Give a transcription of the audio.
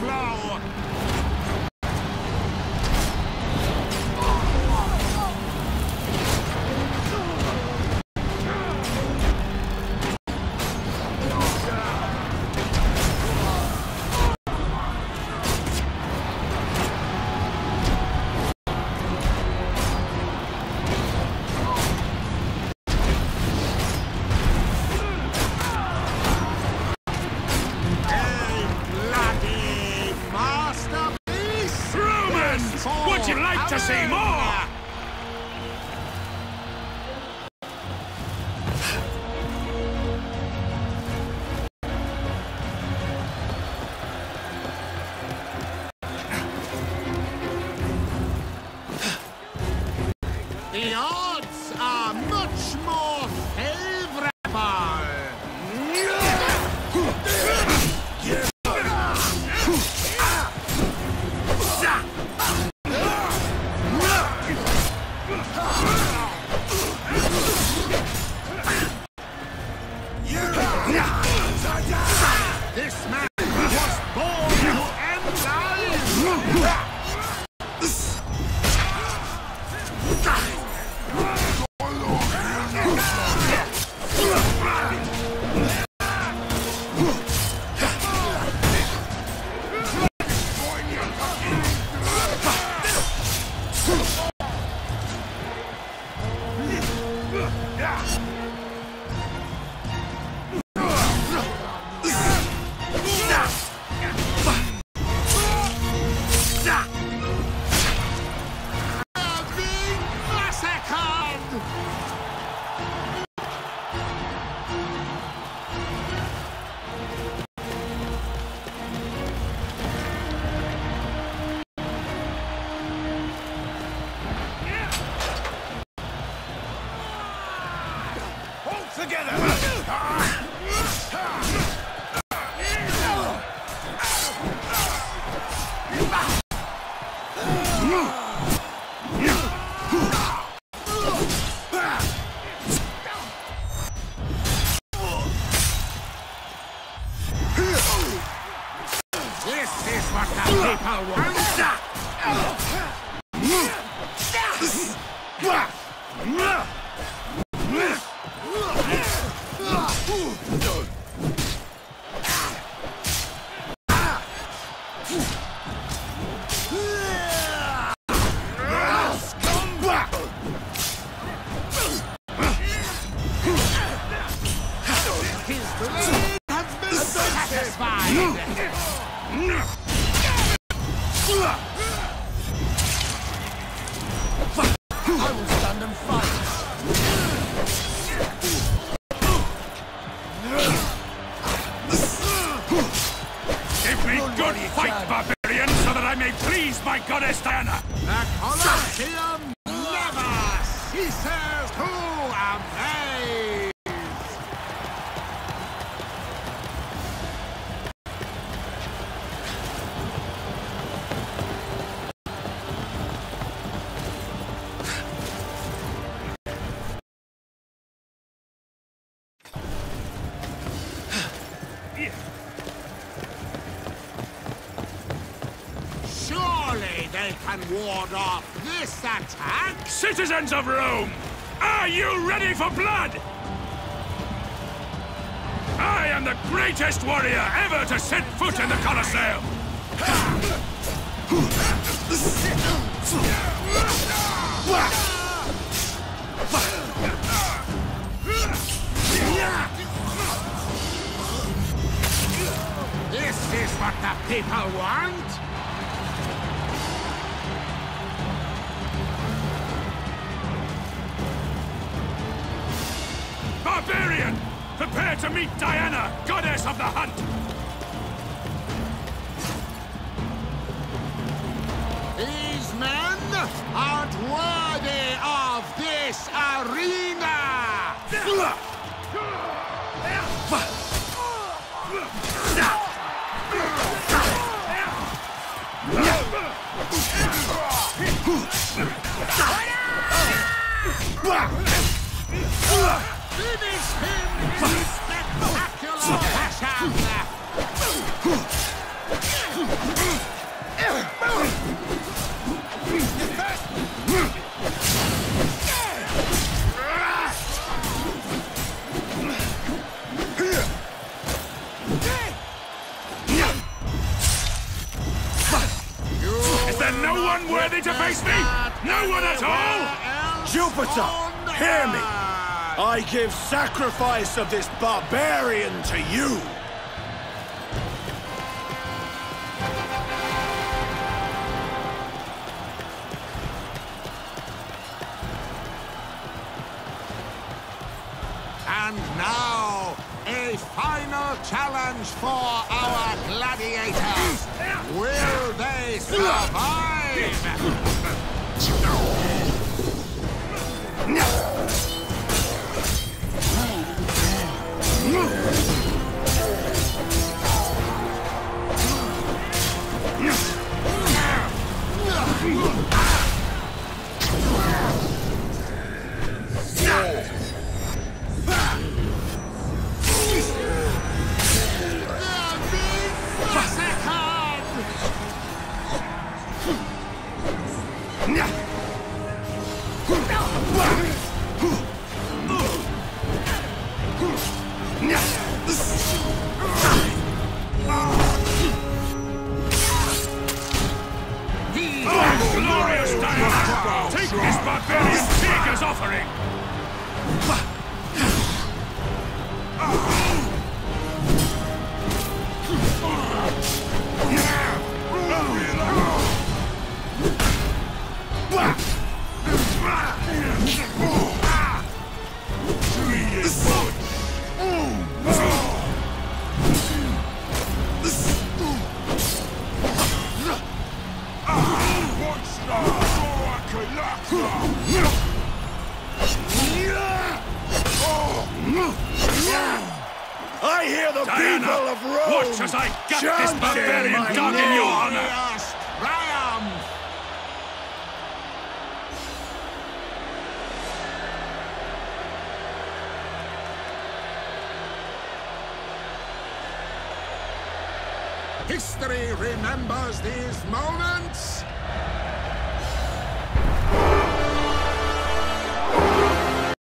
flow! Would you like to see more? The odds are much more favorable. This man was born to end life! This is what the people want! I will stand and fight. Give me good fight, barbarian, so that I may please my goddess Diana! The Colosseum never ceases to amaze! Surely they can ward off this attack? Citizens of Rome, are you ready for blood? I am the greatest warrior ever to set foot in the Colosseum! This is what the people want? Barbarian! Prepare to meet Diana, goddess of the hunt! These men aren't worthy of this arena! Finish him in spectacular fashion! Is there no one worthy to face me? No one at all? Jupiter, hear me! I give sacrifice of this barbarian to you! And now, a final challenge for our gladiators. Will they survive? Glorious Diana! Take this barbarian pig as offering! I hear the Diana, people of Rome! watch as I gut this chanting barbarian my dog in your honor! Glorious triumph! History remembers these moments.